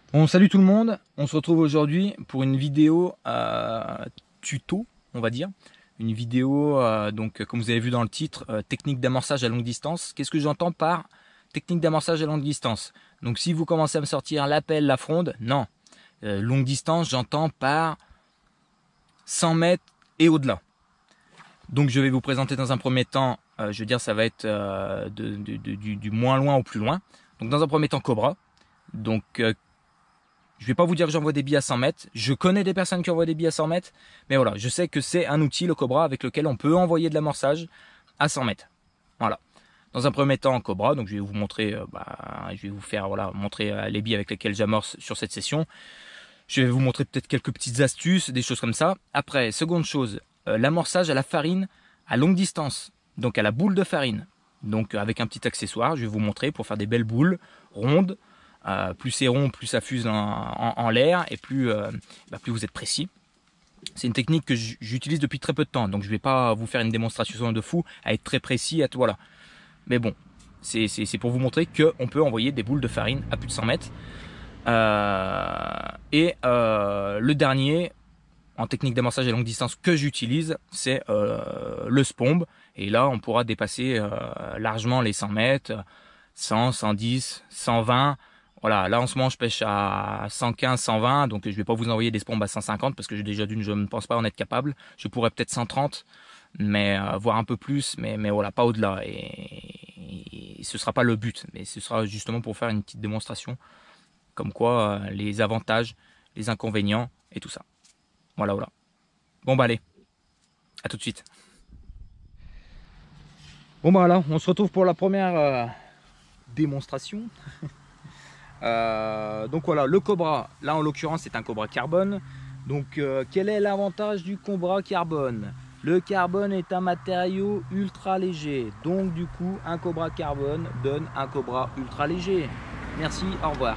Bon, salut tout le monde, on se retrouve aujourd'hui pour une vidéo tuto, on va dire. Une vidéo, donc comme vous avez vu dans le titre, technique d'amorçage à longue distance. Qu'est-ce que j'entends par technique d'amorçage à longue distance? Donc si vous commencez à me sortir l'appel, la fronde, non. Longue distance, j'entends par 100 mètres et au-delà. Donc je vais vous présenter dans un premier temps, je veux dire ça va être du moins loin au plus loin. Donc dans un premier temps Cobra. Donc je vais pas vous dire que j'envoie des billes à 100 mètres. Je connais des personnes qui envoient des billes à 100 mètres. Mais voilà, je sais que c'est un outil, le Cobra, avec lequel on peut envoyer de l'amorçage à 100 mètres. Voilà. Dans un premier temps, Cobra, donc je vais vous montrer, je vais vous faire montrer les billes avec lesquelles j'amorce sur cette session. Je vais vous montrer peut-être quelques petites astuces, des choses comme ça. Après, seconde chose, l'amorçage à la farine à longue distance, donc à la boule de farine. Donc avec un petit accessoire, je vais vous montrer pour faire des belles boules rondes. Plus c'est rond, plus ça fuse en l'air et plus vous êtes précis. C'est une technique que j'utilise depuis très peu de temps, donc je ne vais pas vous faire une démonstration de fou à être très précis, voilà. Mais bon, c'est pour vous montrer qu'on peut envoyer des boules de farine à plus de 100 mètres. Le dernier en technique d'amorçage à longue distance que j'utilise, c'est le SPOMB. Et là, on pourra dépasser largement les 100 mètres, 100, 110, 120. Voilà, là en ce moment je pêche à 115, 120, donc je vais pas vous envoyer des spombes à 150 parce que déjà d'une je ne pense pas en être capable. Je pourrais peut-être 130, mais voire un peu plus, mais voilà, pas au-delà. Et ce sera pas le but, mais ce sera justement pour faire une petite démonstration comme quoi les avantages, les inconvénients et tout ça. Voilà, voilà. Bon bah allez, à tout de suite. Bon bah là, on se retrouve pour la première démonstration. Donc voilà, le Cobra, là en l'occurrence c'est un Cobra carbone. Donc quel est l'avantage du Cobra carbone? Le carbone est un matériau ultra léger. Donc du coup, un Cobra carbone donne un Cobra ultra léger. Merci, au revoir.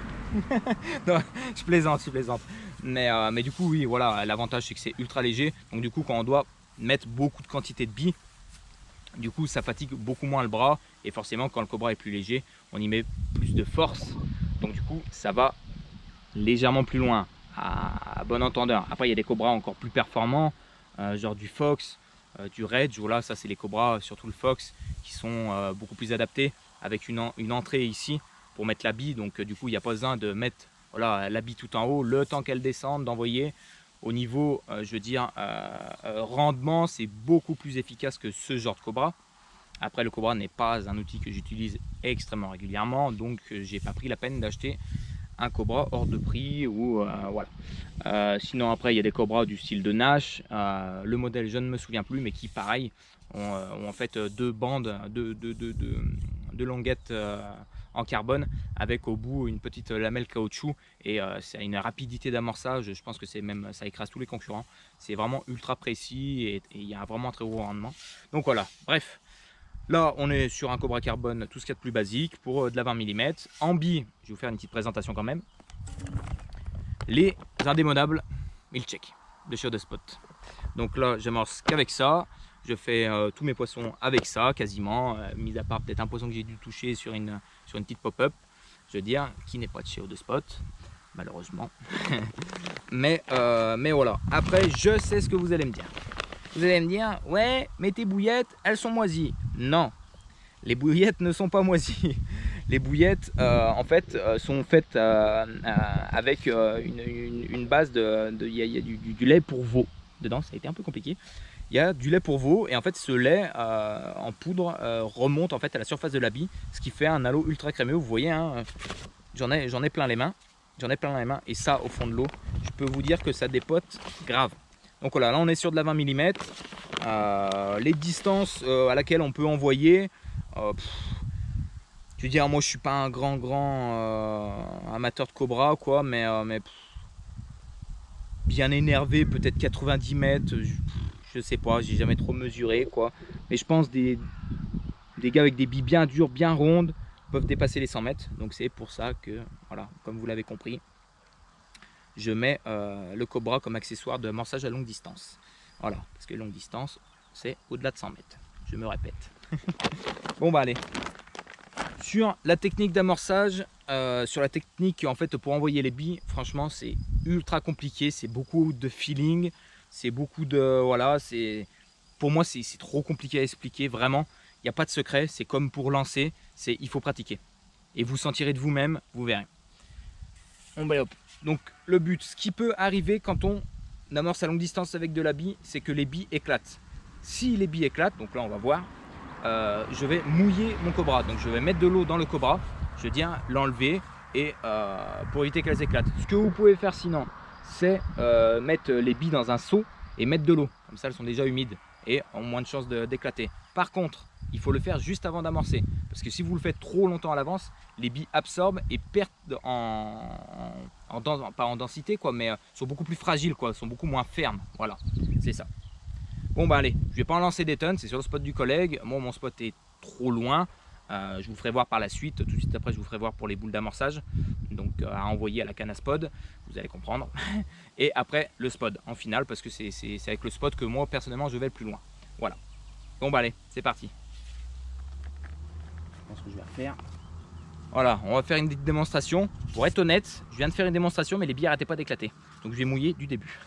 Non, je plaisante, je plaisante. Mais du coup, oui, voilà, l'avantage c'est que c'est ultra léger. Donc du coup, quand on doit mettre beaucoup de quantité de billes, du coup ça fatigue beaucoup moins le bras. Et forcément, quand le Cobra est plus léger, on y met plus de force. Donc du coup, ça va légèrement plus loin, à bon entendeur. Après, il y a des Cobras encore plus performants, genre du Fox, du Rage. Voilà, ça c'est les Cobras, surtout le Fox, qui sont beaucoup plus adaptés, avec une entrée ici pour mettre la bille. Donc du coup, il n'y a pas besoin de mettre voilà, la bille tout en haut, le temps qu'elle descende, d'envoyer. Au niveau, je veux dire, rendement, c'est beaucoup plus efficace que ce genre de Cobra. Après, le Cobra n'est pas un outil que j'utilise extrêmement régulièrement, donc j'ai pas pris la peine d'acheter un Cobra hors de prix ou voilà. Sinon après il y a des Cobras du style de Nash, le modèle je ne me souviens plus, mais qui pareil ont en fait deux bandes de languettes en carbone avec au bout une petite lamelle caoutchouc, et c'est une rapidité d'amorçage, je pense que c'est même ça écrase tous les concurrents. C'est vraiment ultra précis et il y a vraiment un très haut rendement. Donc voilà, bref. Là, on est sur un Cobra carbone, tout ce qu'il y a de plus basique, pour de la 20 mm. En billes, je vais vous faire une petite présentation quand même. Les indémodables Milchek de chez Spot. Donc là, j'amorce qu'avec ça. Je fais tous mes poissons avec ça, quasiment. Mis à part peut-être un poisson que j'ai dû toucher sur une petite pop-up, je veux dire, qui n'est pas de chez Spot, malheureusement. mais voilà. Après, je sais ce que vous allez me dire. Vous allez me dire, ouais, mais tes bouillettes, elles sont moisies. Non, les bouillettes ne sont pas moisies. Les bouillettes, en fait, sont faites avec une base il y a du lait pour veau dedans. Ça a été un peu compliqué. Il y a du lait pour veau et en fait, ce lait en poudre remonte en fait à la surface de la bille, ce qui fait un halo ultra crémeux. Vous voyez, hein, j'en ai plein les mains. J'en ai plein les mains et ça, au fond de l'eau, je peux vous dire que ça dépote grave. Donc voilà, là on est sur de la 20 mm. Les distances à laquelle on peut envoyer, je veux dire, moi je suis pas un grand amateur de Cobra quoi, mais bien énervé, peut-être 90 mètres, je sais pas, j'ai jamais trop mesuré quoi. Mais je pense des gars avec des billes bien dures, bien rondes, peuvent dépasser les 100 mètres. Donc c'est pour ça que, voilà, comme vous l'avez compris, je mets le Cobra comme accessoire de amorçage à longue distance. Voilà, parce que longue distance, c'est au-delà de 100 mètres. Je me répète. Bon bah allez. Sur la technique d'amorçage sur la technique en fait pour envoyer les billes, franchement c'est ultra compliqué, c'est beaucoup de feeling, c'est beaucoup de voilà, pour moi c'est trop compliqué à expliquer vraiment. Il n'y a pas de secret, c'est comme pour lancer, il faut pratiquer et vous sentirez de vous-même, vous verrez. Bon, bah, hop. Donc le but, ce qui peut arriver quand on amorce à longue distance avec de la bille, c'est que les billes éclatent. Si les billes éclatent, donc là on va voir, je vais mouiller mon cobra, donc je vais mettre de l'eau dans le cobra, je vais dire l'enlever et pour éviter qu'elles éclatent. Ce que vous pouvez faire sinon, c'est mettre les billes dans un seau et mettre de l'eau, comme ça elles sont déjà humides et ont moins de chances d'éclater. Par contre, il faut le faire juste avant d'amorcer, parce que si vous le faites trop longtemps à l'avance, les billes absorbent et perdent pas en densité quoi, mais sont beaucoup plus fragiles quoi, sont beaucoup moins fermes. Voilà, c'est ça. Bon bah allez, je vais pas en lancer des tonnes, c'est sur le spot du collègue. Moi mon spot est trop loin. Je vous ferai voir par la suite, tout de suite après je vous ferai voir pour les boules d'amorçage. Donc à envoyer à la canne à spod, vous allez comprendre. Et après le spot en finale, parce que c'est avec le spot que moi personnellement je vais le plus loin. Voilà. Bon bah allez, c'est parti. Je pense que je vais refaire. Voilà, on va faire une petite démonstration. Pour être honnête, je viens de faire une démonstration, mais les billes n'arrêtaient pas d'éclater. Donc je vais mouiller du début.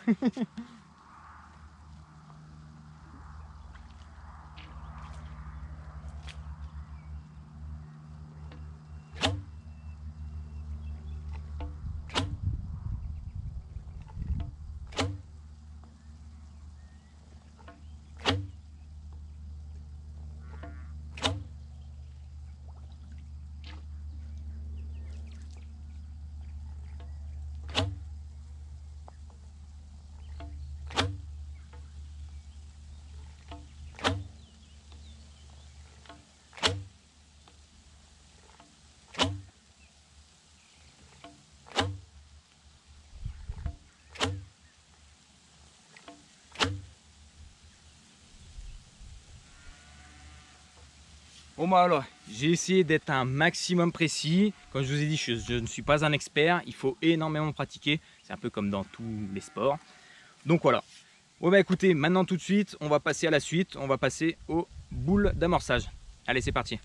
Bon bah alors, j'ai essayé d'être un maximum précis. Comme je vous ai dit, je ne suis pas un expert. Il faut énormément pratiquer. C'est un peu comme dans tous les sports. Donc voilà. Bon bah écoutez, maintenant tout de suite, on va passer à la suite. On va passer aux boules d'amorçage. Allez, c'est parti.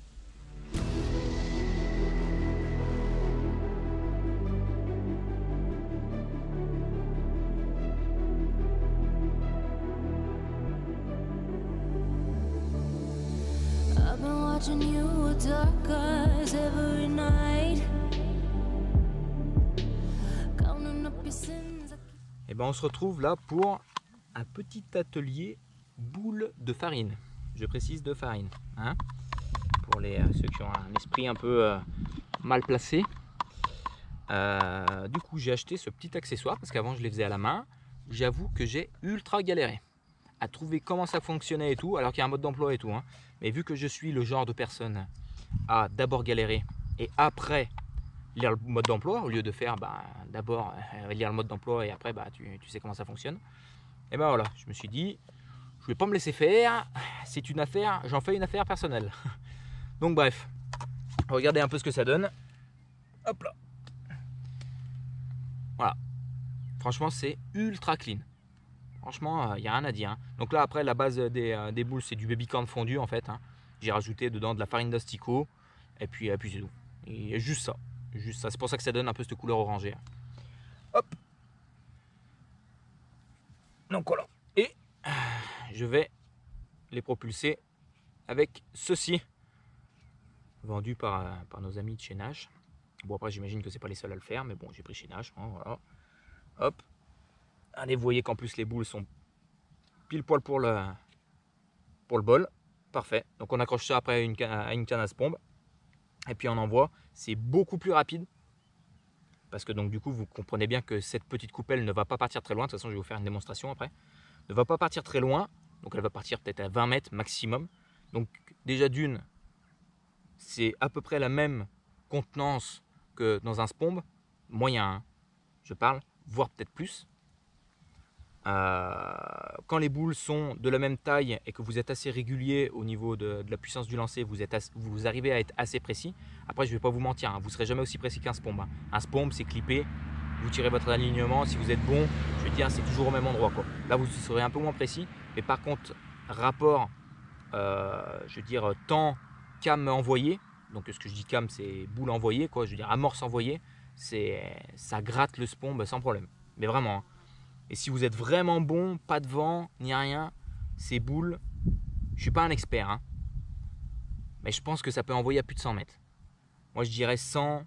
Et ben on se retrouve là pour un petit atelier boules de farine. Je précise de farine, hein, pour ceux qui ont un esprit un peu mal placé. Du coup j'ai acheté ce petit accessoire parce qu'avant je les faisais à la main. J'avoue que j'ai ultra galéré à trouver comment ça fonctionnait et tout, alors qu'il y a un mode d'emploi et tout, hein. Mais vu que je suis le genre de personne à d'abord galérer et après lire le mode d'emploi, au lieu de faire d'abord lire le mode d'emploi et après tu sais comment ça fonctionne, et ben voilà, je me suis dit je vais pas me laisser faire, c'est une affaire, j'en fais une affaire personnelle. Donc bref, regardez un peu ce que ça donne. Hop là, voilà, franchement c'est ultra clean. Franchement, il n'y a rien à dire, hein. Donc là, après, la base des boules, c'est du baby corn fondu en fait, hein. J'ai rajouté dedans de la farine d'asticot et puis c'est tout. Et juste ça. C'est pour ça que ça donne un peu cette couleur orangée. Hop. Donc voilà. Et je vais les propulser avec ceci, vendu par nos amis de chez Nash. Bon, après, j'imagine que c'est pas les seuls à le faire, mais bon, j'ai pris chez Nash, hein, voilà. Hop. Allez, vous voyez qu'en plus les boules sont pile poil pour le bol. Parfait. Donc on accroche ça après à une canne à pompe et puis on envoie. C'est beaucoup plus rapide parce que donc du coup vous comprenez bien que cette petite coupelle ne va pas partir très loin. De toute façon, je vais vous faire une démonstration après. Ne va pas partir très loin. Donc elle va partir peut-être à 20 mètres maximum. Donc déjà d'une, c'est à peu près la même contenance que dans un spombe moyen, hein, je parle, voire peut-être plus. Quand les boules sont de la même taille et que vous êtes assez régulier au niveau de la puissance du lancer, vous arrivez à être assez précis. Après, je ne vais pas vous mentir, hein, vous ne serez jamais aussi précis qu'un spombe, hein. Un spombe, c'est clippé, vous tirez votre alignement, si vous êtes bon, je veux dire, c'est toujours au même endroit, quoi. Là, vous serez un peu moins précis, mais par contre, rapport, je veux dire, temps cam envoyé, donc ce que je dis cam c'est boule envoyée, quoi, je veux dire amorce envoyée, ça gratte le spombe sans problème, mais vraiment. Hein. Et si vous êtes vraiment bon, pas de vent, ni rien, ces boules, je suis pas un expert, hein, mais je pense que ça peut envoyer à plus de 100 mètres. Moi je dirais 100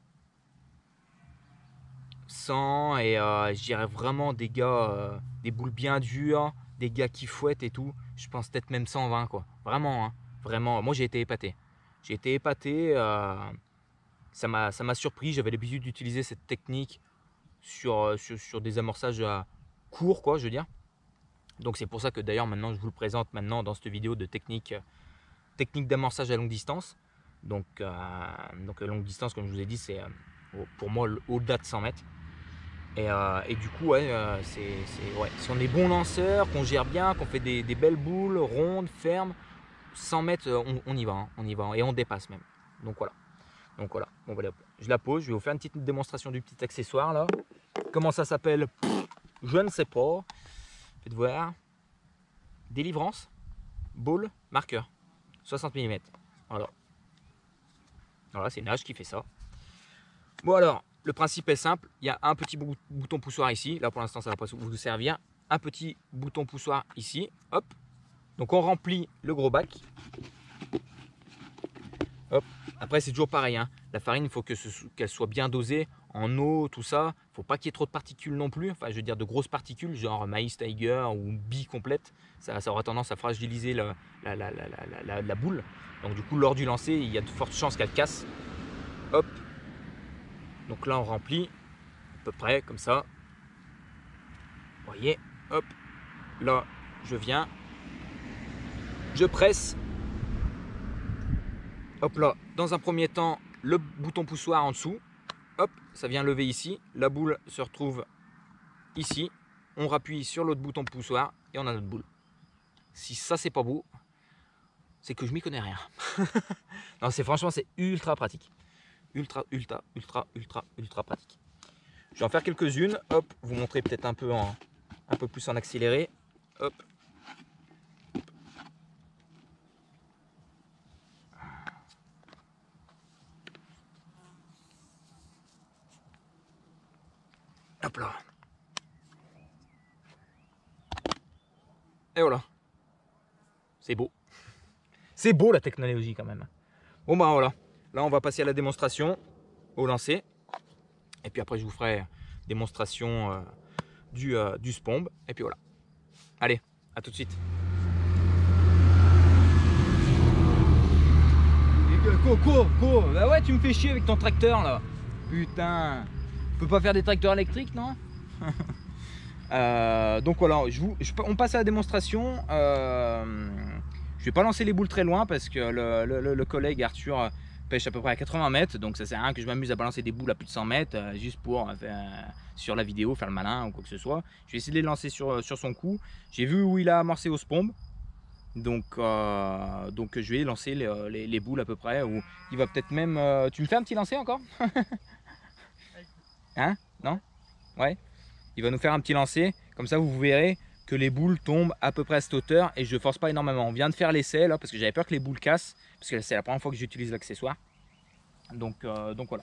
et je dirais vraiment des gars, des boules bien dures, des gars qui fouettent et tout, je pense peut-être même 120 quoi, vraiment, hein, vraiment, moi j'ai été épaté. J'ai été épaté, ça m'a surpris, j'avais l'habitude d'utiliser cette technique sur des amorçages courts, quoi, je veux dire. Donc c'est pour ça que d'ailleurs maintenant je vous le présente maintenant dans cette vidéo de technique d'amorçage à longue distance. Donc longue distance, comme je vous ai dit, c'est pour moi au-delà de 100 mètres. Et du coup, ouais, ouais, si on est bon lanceur, qu'on gère bien, qu'on fait des belles boules rondes, fermes, 100 mètres, on y va, hein, on y va, et on dépasse même. Donc voilà. Bon, voilà. Je la pose, je vais vous faire une petite démonstration du petit accessoire là. Comment ça s'appelle? Je ne sais pas. Faites voir. Délivrance, ball, marqueur, 60 mm. Voilà, c'est Nage qui fait ça. Bon alors, le principe est simple. Il y a un petit bouton poussoir ici. Là pour l'instant ça ne va pas vous servir. Un petit bouton poussoir ici. Hop. Donc on remplit le gros bac. Hop. Après c'est toujours pareil, hein. La farine, il faut qu'elle soit bien dosée en eau, tout ça. Il ne faut pas qu'il y ait trop de particules non plus. Enfin, je veux dire de grosses particules, genre maïs tiger ou bille complète. Ça aura tendance à fragiliser la boule. Donc du coup, lors du lancer, il y a de fortes chances qu'elle casse. Hop. Donc là, on remplit à peu près comme ça. Vous voyez, hop. Là, je viens. Je presse. Hop là, dans un premier temps, le bouton poussoir en dessous. Hop, ça vient lever ici. La boule se retrouve ici. On rappuie sur l'autre bouton poussoir et on a notre boule. Si ça, c'est pas beau, c'est que je m'y connais rien. Non, franchement, c'est ultra pratique. Ultra pratique. Je vais en faire quelques-unes. Hop, vous montrer peut-être un peu plus en accéléré. Hop. Hop là. Et voilà. C'est beau. C'est beau la technologie quand même. Bon bah voilà. Là on va passer à la démonstration au lancer. Et puis après je vous ferai démonstration du spombe. Et puis voilà. Allez, à tout de suite. Cours. Bah ouais, tu me fais chier avec ton tracteur là. Putain. Tu peux pas faire des tracteurs électriques, non? Donc voilà, on passe à la démonstration. Je vais pas lancer les boules très loin parce que le collègue Arthur pêche à peu près à 80 mètres. Donc ça sert à rien que je m'amuse à balancer des boules à plus de 100 mètres juste pour sur la vidéo faire le malin ou quoi que ce soit. Je vais essayer de les lancer sur son coup. J'ai vu où il a amorcé au spombe. Donc je vais lancer les boules à peu près. Ou il va peut-être même... tu me fais un petit lancer encore? Hein? Non? Ouais. Il va nous faire un petit lancer, comme ça vous verrez que les boules tombent à peu près à cette hauteur et je ne force pas énormément. On vient de faire l'essai là parce que j'avais peur que les boules cassent, parce que c'est la première fois que j'utilise l'accessoire. Donc voilà.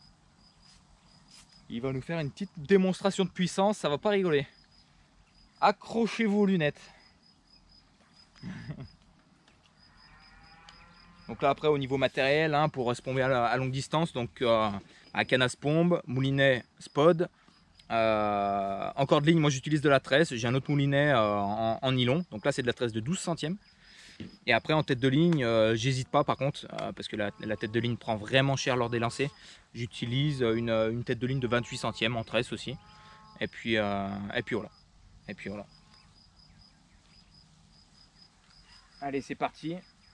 Il va nous faire une petite démonstration de puissance, ça va pas rigoler. Accrochez-vous aux lunettes. Donc là après au niveau matériel, hein, pour spomber à longue distance, donc à canne à spombe, moulinet spod. Encore de ligne, moi j'utilise de la tresse, j'ai un autre moulinet en nylon, donc là c'est de la tresse de 12 centièmes. Et après en tête de ligne, j'hésite pas par contre, parce que la tête de ligne prend vraiment cher lors des lancers. J'utilise une tête de ligne de 28 centièmes en tresse aussi. Et puis voilà. Allez, c'est parti.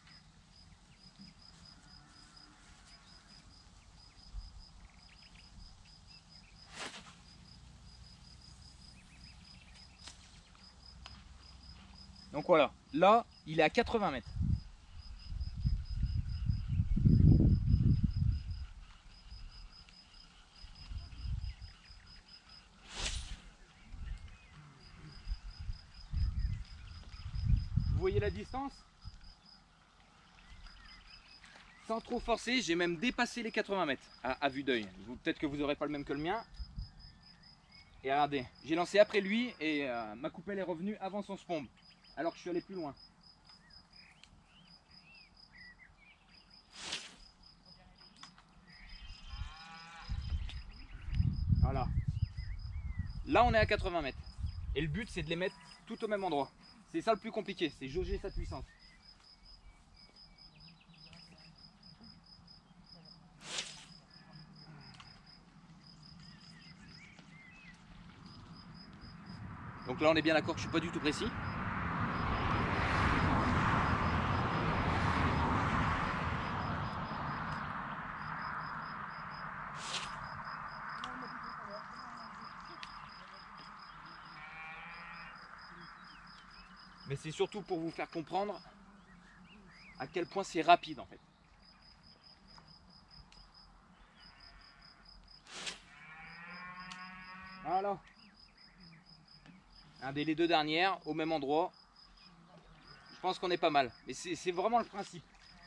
Donc voilà, là, il est à 80 mètres. Vous voyez la distance? sans trop forcer, j'ai même dépassé les 80 mètres à vue d'œil. Peut-être que vous n'aurez pas le même que le mien. Et regardez, j'ai lancé après lui et ma coupelle est revenue avant son spombe, alors que je suis allé plus loin. Voilà. Là on est à 80 mètres. Et le but c'est de les mettre tout au même endroit. C'est ça le plus compliqué, c'est jauger sa puissance. Donc là on est bien d'accord que je ne suis pas du tout précis. Mais c'est surtout pour vous faire comprendre à quel point c'est rapide en fait. Voilà. Les deux dernières au même endroit. Je pense qu'on est pas mal. Mais c'est vraiment le principe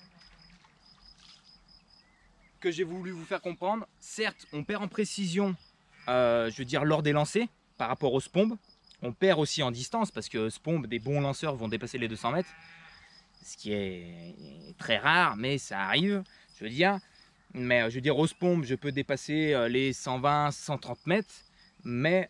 que j'ai voulu vous faire comprendre. Certes, on perd en précision, je veux dire, lors des lancers par rapport aux spombes. On perd aussi en distance parce que spombes, des bons lanceurs vont dépasser les 200 mètres. Ce qui est très rare, mais ça arrive, je veux dire. Mais je veux dire, aux spombes, je peux dépasser les 120, 130 mètres. Mais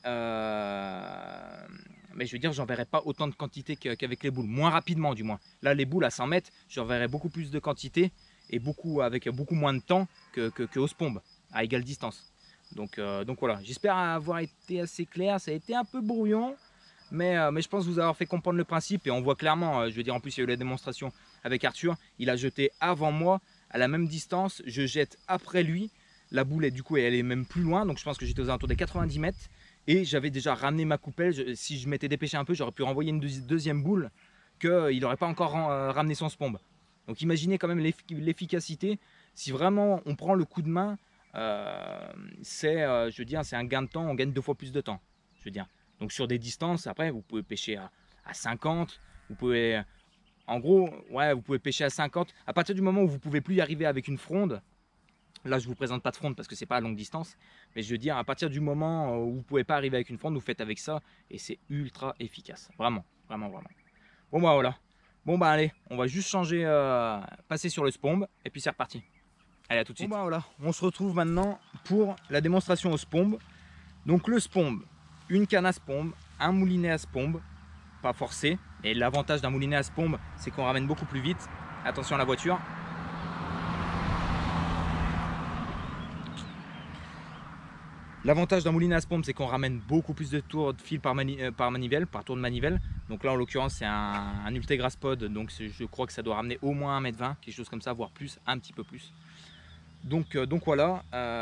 je veux dire, j'en verrai pas autant de quantité qu'avec les boules, moins rapidement du moins. Là, les boules à 100 mètres, j'en verrai beaucoup plus de quantité et avec beaucoup moins de temps qu'aux spombes, à égale distance. Donc voilà, j'espère avoir été assez clair. Ça a été un peu brouillon, mais je pense vous avoir fait comprendre le principe. Et on voit clairement, je veux dire, en plus il y a eu la démonstration avec Arthur, il a jeté avant moi, à la même distance, je jette après lui. La boule, est, du coup, elle est même plus loin, donc je pense que j'étais aux alentours des 90 mètres. Et j'avais déjà ramené ma coupelle. Si je m'étais dépêché un peu, j'aurais pu renvoyer une deuxième boule qu'il n'aurait pas encore ramené son spombe. Donc imaginez quand même l'efficacité. Si vraiment on prend le coup de main, je veux dire, c'est un gain de temps, on gagne 2 fois plus de temps. Je veux dire. Donc sur des distances, après, vous pouvez pêcher à 50, vous pouvez, en gros, ouais, vous pouvez pêcher à 50. À partir du moment où vous ne pouvez plus y arriver avec une fronde, là, je ne vous présente pas de fronde parce que ce n'est pas à longue distance. Mais je veux dire, à partir du moment où vous ne pouvez pas arriver avec une fronde, vous faites avec ça. Et c'est ultra efficace. Vraiment, vraiment, vraiment. Bon, bah voilà. Bon, bah allez, on va juste changer, passer sur le spombe. Et puis c'est reparti. Allez, à tout de suite. Bon, bah voilà. On se retrouve maintenant pour la démonstration au spombe. Donc le spombe, une canne à spombe, un moulinet à spombe. Pas forcé. Et l'avantage d'un moulinet à spombe, c'est qu'on ramène beaucoup plus vite. Attention à la voiture. L'avantage d'un moulinet à spombe, c'est qu'on ramène beaucoup plus de tours de fil par manivelle, par tour de manivelle. Donc là, en l'occurrence, c'est un Ultegrass Pod, donc je crois que ça doit ramener au moins 1,20 m, quelque chose comme ça, voire plus, un petit peu plus. Donc voilà.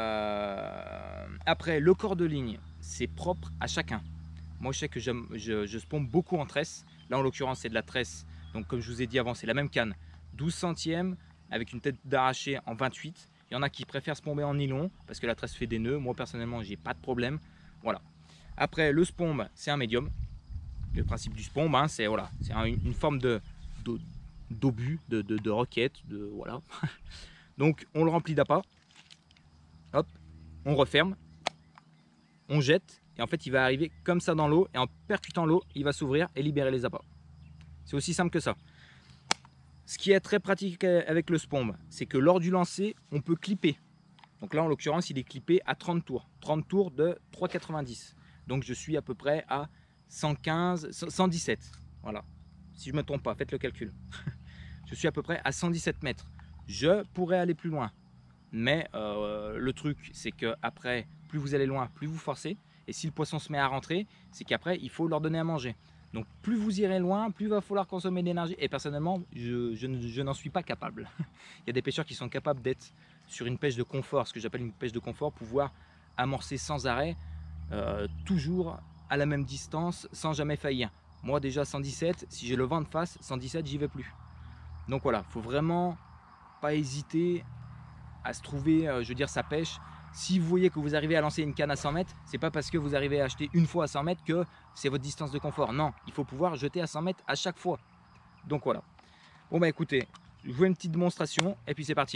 Après, le corps de ligne, c'est propre à chacun. Moi, je sais que je spombe beaucoup en tresse. Là, en l'occurrence, c'est de la tresse. Donc comme je vous ai dit avant, c'est la même canne, 12 centièmes, avec une tête d'arraché en 28. Il y en a qui préfèrent spomber en nylon parce que la tresse fait des nœuds. Moi personnellement, j'ai pas de problème. Voilà. Après, le spombe, c'est un médium. Le principe du spombe, hein, c'est voilà, une forme d'obus, de roquette, voilà. Donc on le remplit d'appât. Hop, on referme, on jette et en fait il va arriver comme ça dans l'eau et en percutant l'eau, il va s'ouvrir et libérer les appâts. C'est aussi simple que ça. Ce qui est très pratique avec le spombe, c'est que lors du lancer, on peut clipper. Donc là, en l'occurrence, il est clippé à 30 tours. 30 tours de 3,90. Donc je suis à peu près à 115, 117. Voilà. Si je ne me trompe pas, faites le calcul. Je suis à peu près à 117 mètres. Je pourrais aller plus loin. Mais le truc, c'est qu'après, plus vous allez loin, plus vous forcez. Et si le poisson se met à rentrer, c'est qu'après, il faut leur donner à manger. Donc plus vous irez loin, plus il va falloir consommer d'énergie. Et personnellement, je n'en suis pas capable. Il y a des pêcheurs qui sont capables d'être sur une pêche de confort, ce que j'appelle une pêche de confort, pouvoir amorcer sans arrêt, toujours à la même distance, sans jamais faillir. Moi déjà 117, si j'ai le vent de face, 117, j'y vais plus. Donc voilà, il faut vraiment pas hésiter à se trouver, je veux dire, sa pêche. Si vous voyez que vous arrivez à lancer une canne à 100 mètres, c'est pas parce que vous arrivez à acheter une fois à 100 mètres que c'est votre distance de confort. Non, il faut pouvoir jeter à 100 mètres à chaque fois. Donc voilà. Bon bah écoutez, je vous fais une petite démonstration et puis c'est parti.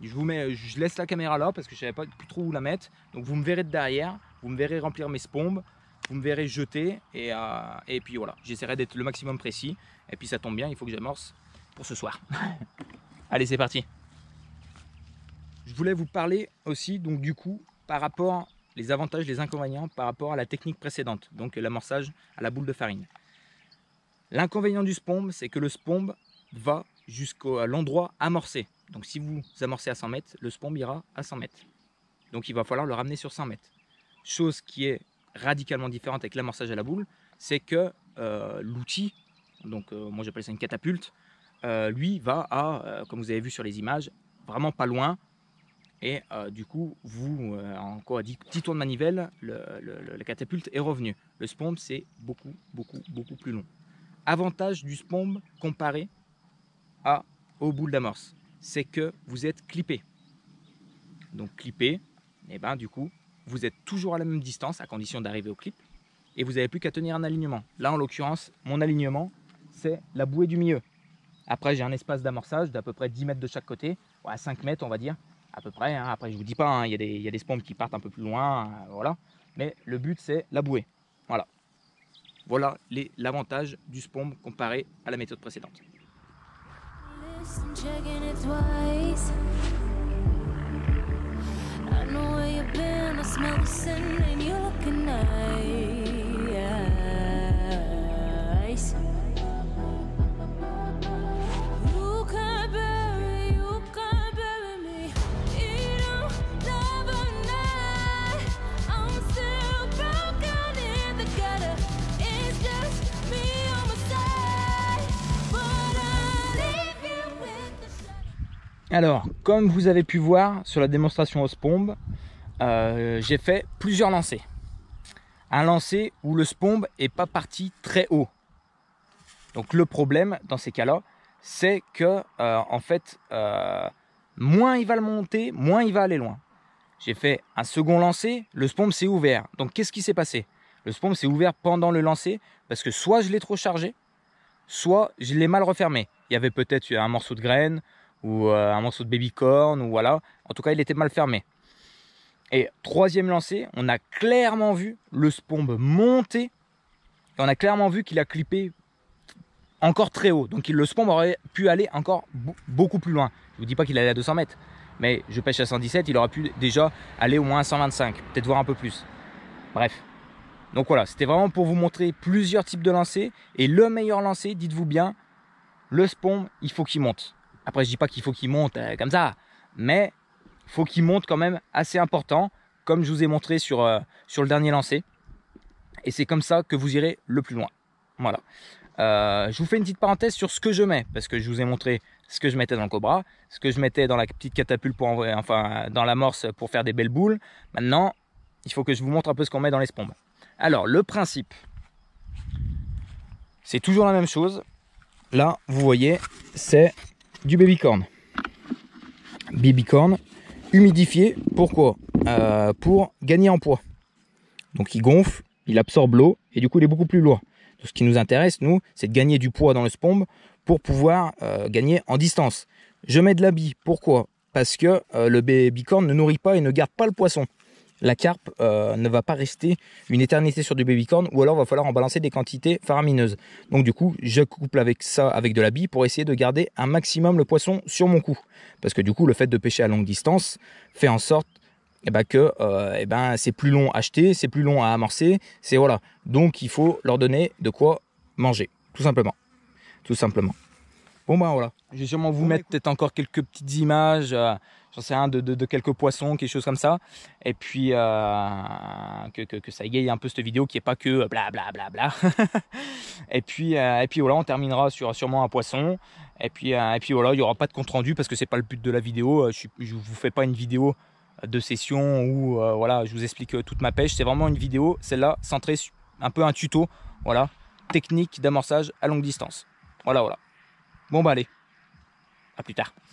Je laisse la caméra là parce que je savais pas plus trop où la mettre. Donc vous me verrez de derrière, vous me verrez remplir mes spombes, vous me verrez jeter et puis voilà, j'essaierai d'être le maximum précis. Et puis ça tombe bien, il faut que j'amorce pour ce soir. Allez, c'est parti. Je voulais vous parler aussi donc du coup par rapport les avantages, les inconvénients par rapport à la technique précédente, donc l'amorçage à la boule de farine. L'inconvénient du spomb, c'est que le spomb va jusqu'à l'endroit amorcé. Donc si vous amorcez à 100 mètres, le spomb ira à 100 mètres. Donc il va falloir le ramener sur 100 mètres. Chose qui est radicalement différente avec l'amorçage à la boule, c'est que l'outil, donc moi j'appelle ça une catapulte, lui va à, comme vous avez vu sur les images, vraiment pas loin. Et du coup, vous, en quoi 10 tours de manivelle, la catapulte est revenue. Le spomb, c'est beaucoup plus long. Avantage du spomb comparé aux boules d'amorce, c'est que vous êtes clippé. Donc clippé, et ben du coup, vous êtes toujours à la même distance à condition d'arriver au clip et vous n'avez plus qu'à tenir un alignement. Là, en l'occurrence, mon alignement, c'est la bouée du milieu. Après, j'ai un espace d'amorçage d'à peu près 10 mètres de chaque côté, à 5 mètres on va dire. À peu près, hein. Après je vous dis pas, hein, il y a des spombs qui partent un peu plus loin, voilà. Mais le but c'est la bouée. Voilà. Voilà l'avantage du spomb comparé à la méthode précédente. Alors, comme vous avez pu voir sur la démonstration au spomb, j'ai fait plusieurs lancers. Un lancer où le spomb n'est pas parti très haut. Donc le problème dans ces cas-là, c'est que en fait, moins il va le monter, moins il va aller loin. J'ai fait un second lancer, le spomb s'est ouvert. Donc qu'est-ce qui s'est passé? Le spomb s'est ouvert pendant le lancer parce que soit je l'ai trop chargé, soit je l'ai mal refermé. Il y avait peut-être un morceau de graine ou un morceau de baby corn, ou voilà. En tout cas, il était mal fermé. Et troisième lancé, on a clairement vu le spomb monter. Et on a clairement vu qu'il a clippé encore très haut. Donc le spomb aurait pu aller encore beaucoup plus loin. Je ne vous dis pas qu'il allait à 200 mètres. Mais je pêche à 117, il aurait pu déjà aller au moins à 125. Peut-être voir un peu plus. Bref. Donc voilà, c'était vraiment pour vous montrer plusieurs types de lancers. Et le meilleur lancer, dites-vous bien, le spomb, il faut qu'il monte. Après, je dis pas qu'il faut qu'il monte comme ça, mais il faut qu'il monte quand même assez important, comme je vous ai montré sur le dernier lancer. Et c'est comme ça que vous irez le plus loin. Voilà. Je vous fais une petite parenthèse sur ce que je mets, parce que je vous ai montré ce que je mettais dans le Cobra, ce que je mettais dans la petite catapulte pour envoyer, enfin dans l'amorce pour faire des belles boules. Maintenant, il faut que je vous montre un peu ce qu'on met dans les spombes. Alors, le principe, c'est toujours la même chose. Là, vous voyez, c'est du baby corn. Baby corn humidifié. Pourquoi? Pour gagner en poids. Donc il gonfle, il absorbe l'eau et du coup il est beaucoup plus lourd. Donc, ce qui nous intéresse, nous, c'est de gagner du poids dans le spomb pour pouvoir gagner en distance. Je mets de l'habit. Pourquoi? Parce que le baby corn ne nourrit pas et ne garde pas le poisson. La carpe ne va pas rester une éternité sur du baby corn, ou alors il va falloir en balancer des quantités faramineuses. Donc du coup, je couple avec ça, avec de la bille, pour essayer de garder un maximum le poisson sur mon cou. Parce que du coup, le fait de pêcher à longue distance fait en sorte que c'est plus long à acheter, c'est plus long à amorcer, c'est voilà. Donc il faut leur donner de quoi manger, tout simplement. Tout simplement. Bon ben voilà, je vais sûrement vous mettre peut-être encore quelques petites images, j'en sais rien, de quelques poissons, quelque chose comme ça. Et puis que ça égaye un peu cette vidéo qui n'est pas que blablabla. Bla, bla, bla. et puis voilà, on terminera sur sûrement un poisson. Et puis voilà, il n'y aura pas de compte rendu parce que c'est pas le but de la vidéo. Je ne vous fais pas une vidéo de session où voilà, je vous explique toute ma pêche. C'est vraiment une vidéo, celle-là, centrée sur un peu un tuto, voilà, technique d'amorçage à longue distance. Voilà. Bon bah allez, à plus tard.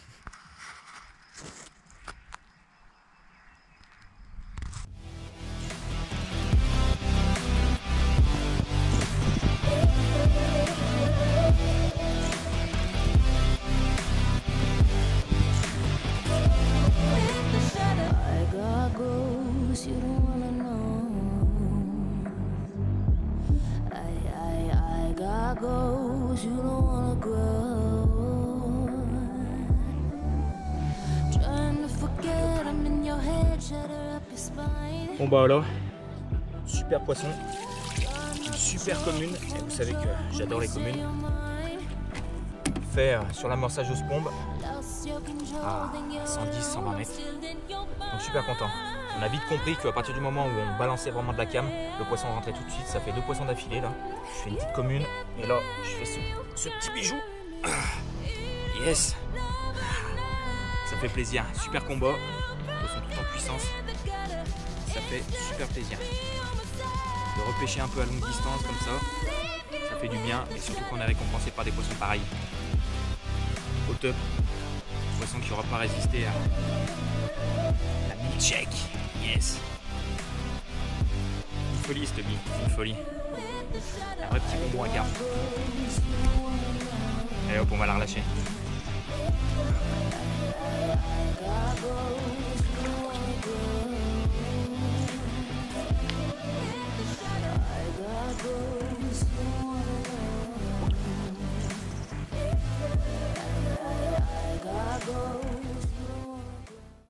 Gargoyles, you don't wanna grow. Trying to forget, I'm in your head, shatter up your spine. Bon bah voilà, super poisson, une super commune, et vous savez que j'adore les communes. Fait sur l'amorçage de Spomb à 110-120 mètres, donc super content. On a vite compris qu'à partir du moment où on balançait vraiment de la cam, le poisson rentrait tout de suite. Ça fait 2 poissons d'affilée là. Je fais une petite commune et là je fais ce petit bijou. Yes, ça fait plaisir, super combat, poisson tout en puissance, ça fait super plaisir. De repêcher un peu à longue distance comme ça fait du bien et surtout qu'on est récompensé par des poissons pareils. Au top, poisson qui n'aura pas résisté à la milkshake. Yes. Une folie cette bille, une folie. Un vrai petit bonbon à garde. Et hop, on va la relâcher.